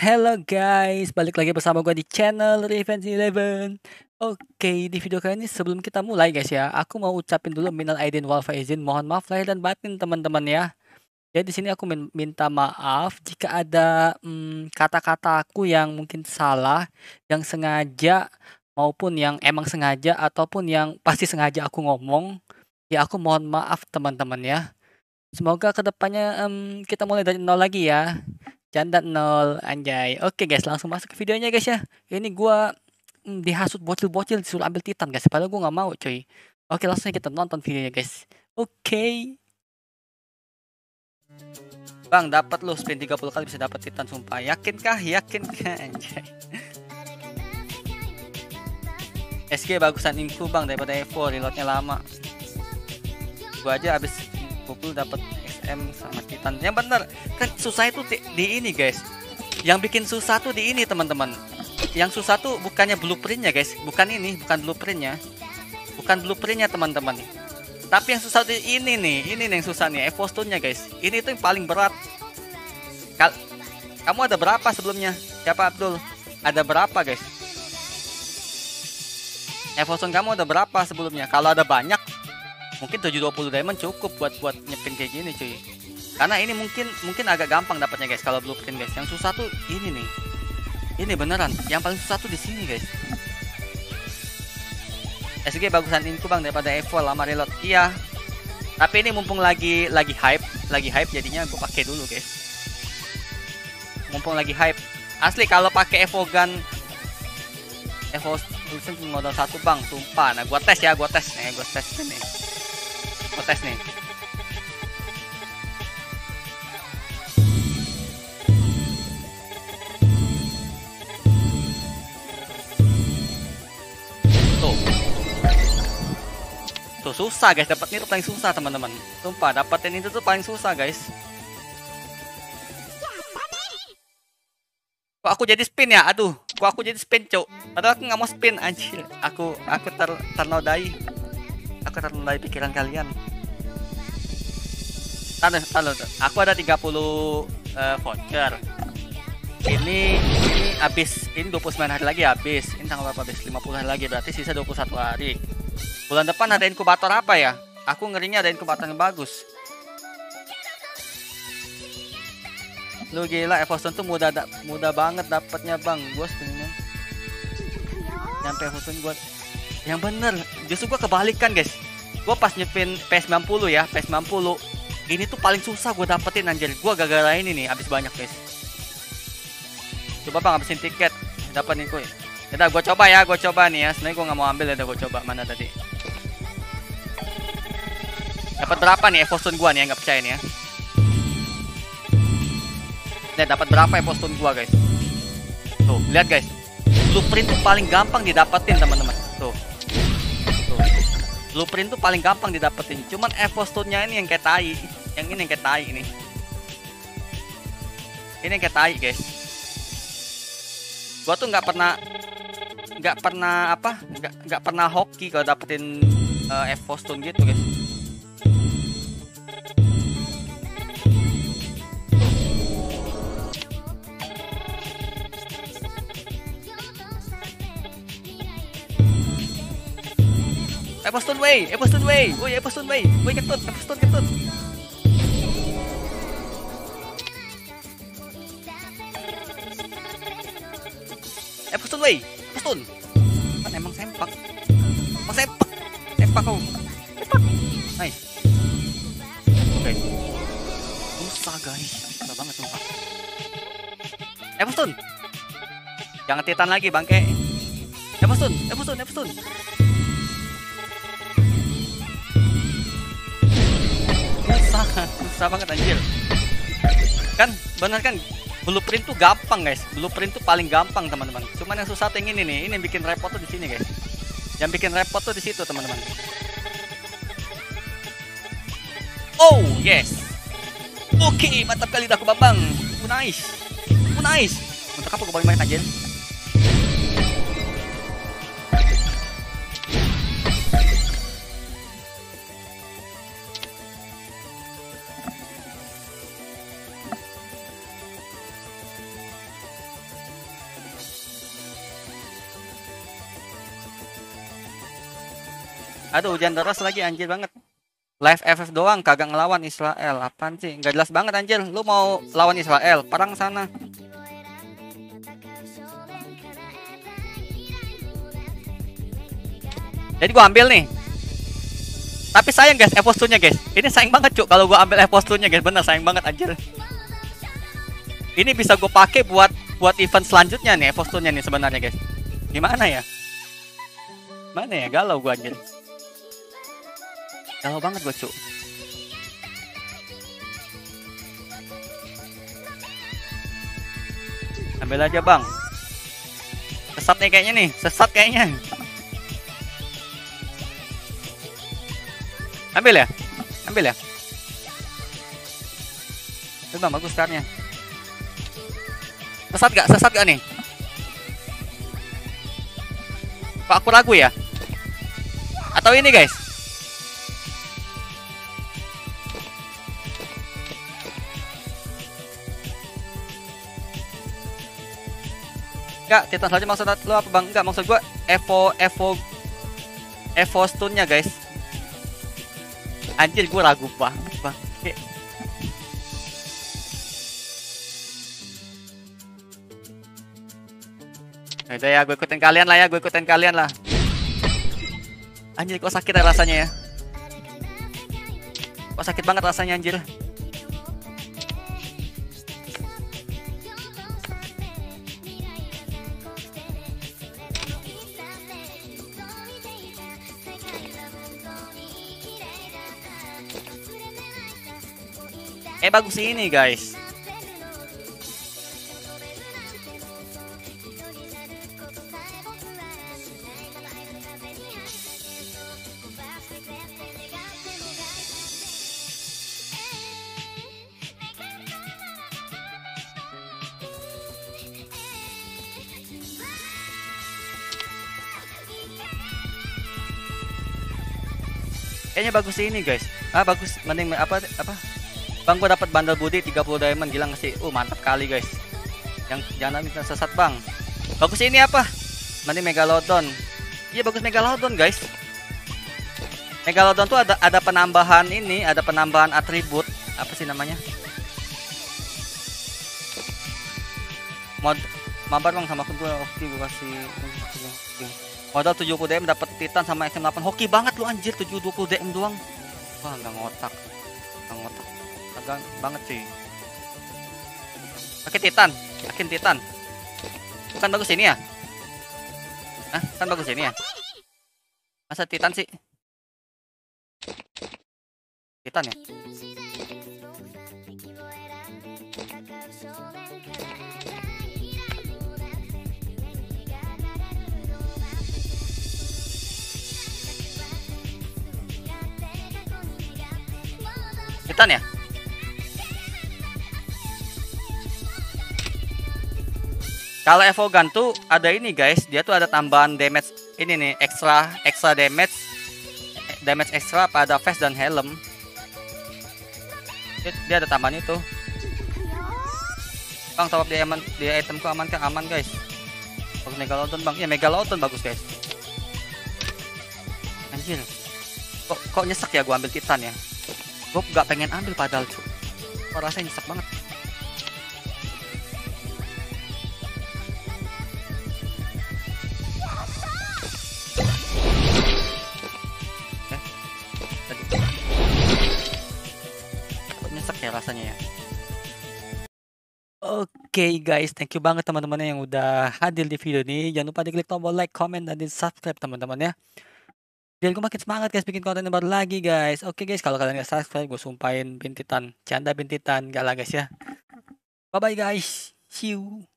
Hello guys, balik lagi bersama gue di channel Revenge Eleven. Oke, di video kali ini sebelum kita mulai guys ya, aku mau ucapin dulu minal aidin wal faizin, mohon maaf lahir dan batin teman-teman ya. Jadi di sini aku minta maaf jika ada kata-kata aku yang mungkin salah, yang sengaja maupun yang emang sengaja ataupun yang pasti sengaja aku ngomong. Ya aku mohon maaf teman-teman ya. Semoga kedepannya kita mulai dari nol lagi ya. Canda nol, anjay. Oke guys, langsung masuk ke videonya guys ya. Ini gua dihasut bocil-bocil disuruh ambil Titan guys. Padahal gua nggak mau cuy. Oke, langsung kita nonton videonya guys. Oke. Bang, dapat lu spin 30 kali bisa dapat Titan sumpah. Yakinkah? Yakinkah anjay. SG bagusan Inku bang daripada Evo, reloadnya lama. Gua aja abis pukul dapat SM sama Titan. Yang bener kan susah itu di ini guys. Yang bikin susah tuh di ini teman-teman. Yang susah tuh bukannya blueprintnya guys, bukan ini, bukan blueprintnya, teman-teman. Tapi yang susah di ini nih yang susah nih, Evo Stone-nya guys. Ini tuh yang paling berat. Kamu ada berapa sebelumnya? Siapa Abdul? Ada berapa guys? Evo Stone kamu ada berapa sebelumnya? Kalau ada banyak, mungkin 720 diamond cukup buat nyepin kayak gini cuy. Karena ini mungkin agak gampang dapatnya guys kalau blueprint guys. Yang susah tuh ini nih. Ini beneran. Yang paling susah tuh di sini guys. SG bagusan Inku bang daripada Evo lama reload. Iya. Tapi ini mumpung lagi hype jadinya gue pakai dulu guys. Mumpung lagi hype. Asli kalau pakai Evo Gun Evo modal 1 bang, sumpah. Nah, gua tes ya, nih. Gua tes nih. Tuh susah guys, dapetin itu paling susah teman-teman. Sumpah, dapetin itu tuh paling susah guys. Kok aku jadi spin ya? Aduh, kok aku jadi spin cok. Padahal aku nggak mau spin anjir. Aku ternodai. Aku ternodai pikiran kalian. Tahu. Aku ada 30 voucher. Ini habis. Ini 29 hari lagi habis. Ini tanggal berapa habis? 50 hari lagi, berarti sisa 21 hari. Bulan depan ada inkubator apa ya? Aku ngerinya ada inkubator yang bagus. Lu gila, Evo Stone tuh mudah banget dapatnya bang. Gua sebenarnya nyampe Evo Stone gua yang bener. Justru gua kebalikan guys. Gua pas nyepin PS90 ya, PS90 ini tuh paling susah gue dapetin anjir. Gua gara-gara ini nih habis banyak guys. Coba bang habisin tiket dapat nih kuy. Udah gue coba nih ya. Sebenarnya gue nggak mau ambil, udah gue coba. Mana tadi? Dapat berapa nih Evo Stone gua nih? Nggak percaya nih ya. Nah, dapat berapa Evo Stone gua guys? Tuh, lihat guys. Blueprint tuh paling gampang didapetin teman-teman. Tuh. Blueprint tuh paling gampang didapetin. Cuman Evo Stone-nya ini yang kayak tai. Yang ini yang kayak tai ini. Ini yang kayak tai guys. Gua tuh nggak pernah hoki kalau dapetin Evo Stone gitu guys. Evo Stone way, woi ketut. Evo Stone. Kan emang sempak kau. Nice. Oke. Susah guys, susah banget sumpah. Evo Stone. Jangan Titan lagi bangke. Evo Stone. Susah banget anjir. Kan bener kan, blueprint tuh gampang guys. Blueprint tuh paling gampang teman-teman. Cuman yang susah tuh yang ini nih. Ini yang bikin repot tuh di sini guys. Yang bikin repot tuh di situ teman-teman. Oh yes. Oke, mantap kali dah aku babang. Nice. Untuk apa gue paling banyak anjir? Aduh, hujan deras lagi anjir banget. Live FF doang kagak ngelawan Israel. Apaan sih? Nggak jelas banget anjir. Lu mau lawan Israel? Perang sana. Jadi gua ambil nih. Tapi sayang guys, Evo Stone-nya guys. Ini sayang banget cuk kalau gua ambil Evo Stone-nya guys. Bener sayang banget anjir. Ini bisa gue pakai buat event selanjutnya nih, Evo Stone-nya nih sebenarnya guys. Gimana ya? Mana ya, galau gua anjir. Galau banget gua cuk. Ambil aja bang. Sesat nih kayaknya nih, sesat kayaknya. Ambil ya, ambil ya. Itu bang bagus karnya. Sesat gak nih? Kok aku ragu ya? Atau ini guys? Enggak, Titan saja maksud lo apa bang? Enggak, maksud gua Evo Stone-nya guys. Anjir gua ragu banget bang. Udah ya, gue ikutin kalian lah ya, gue ikutin kalian lah. Anjir kok sakit ya rasanya ya. Kok sakit banget rasanya anjir. Bagus ini guys. Kayaknya bagus ini guys. Bagus, mending apa bang, gua dapat bundle budi 30 diamond, gila nggak sih? Mantap kali guys. Jangan minta sesat bang. Bagus ini apa? Mending Megalodon. Iya bagus Megalodon guys. Megalodon tuh ada penambahan ini, ada penambahan atribut. Apa sih namanya? Mabar bang sama aku tuh. Oke, gue kasih modal 70 DM dapat Titan sama XM8. Hoki banget lu anjir, 720 DM doang. Wah, enggak ngotak. Agak banget sih. Pakai Titan, yakin Titan. Bukan bagus ini ya? Kan bagus ini ya? Masa Titan sih? Titan ya? Titan ya? Kalau Evo Gun tuh ada ini guys, dia tuh ada tambahan damage ini nih, extra damage extra pada vest dan helm. Dia ada tambahan itu. Bang, top di itemku aman kan? Aman guys. Bagus Megalodon bang, ya Megalodon bagus guys. Anjir, kok nyesek ya gua ambil Titan ya? Gue gak pengen ambil padahal cuy. Kok rasanya nyesek banget. Kok nyesek ya rasanya ya. Oke guys, thank you banget teman-teman yang udah hadir di video ini. Jangan lupa diklik tombol like, comment, dan di subscribe teman-teman ya. Biar gue makin semangat guys bikin konten yang baru lagi guys. Oke guys, kalau kalian gak subscribe gue sumpahin bintitan. Canda bintitan, gak lah guys ya. Bye bye guys, see you.